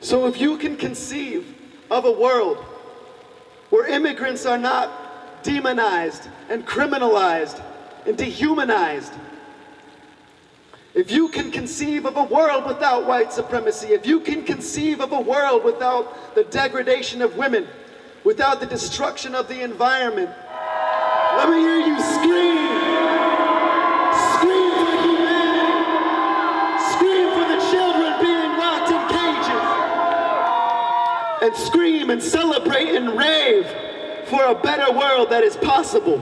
So if you can conceive of a world where immigrants are not demonized and criminalized and dehumanized, if you can conceive of a world without white supremacy, if you can conceive of a world without the degradation of women, without the destruction of the environment, let me hear you scream. Scream for humanity. Scream for the children being locked in cages. And scream and celebrate and rave for a better world that is possible.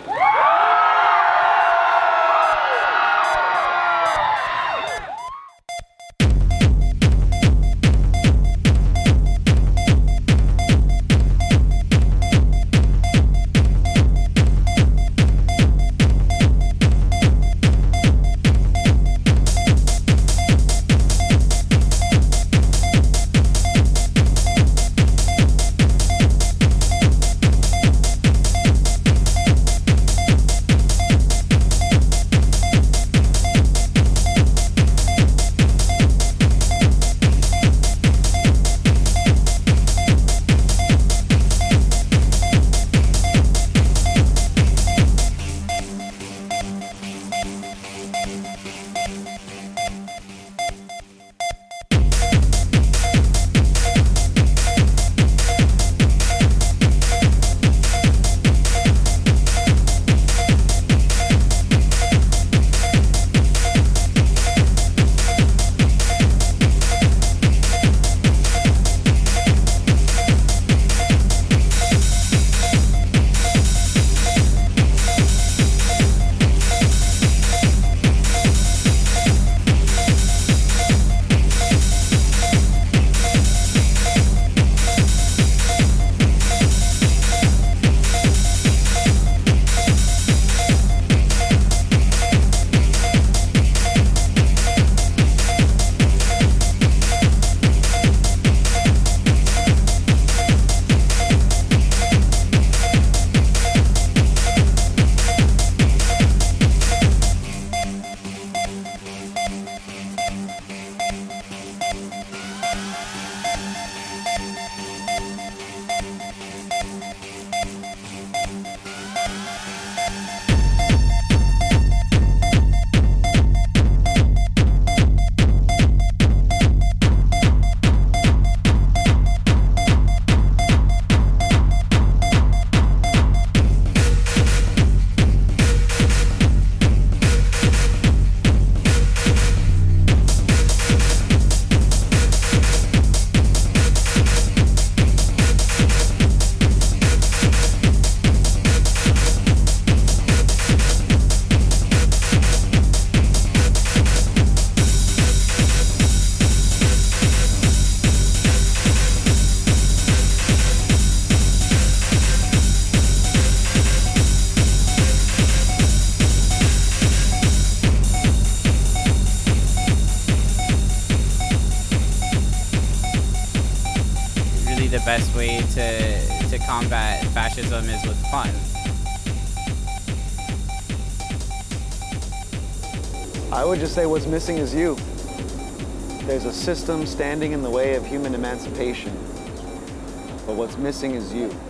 The best way to combat fascism is with fun. I would just say what's missing is you. There's a system standing in the way of human emancipation, but what's missing is you.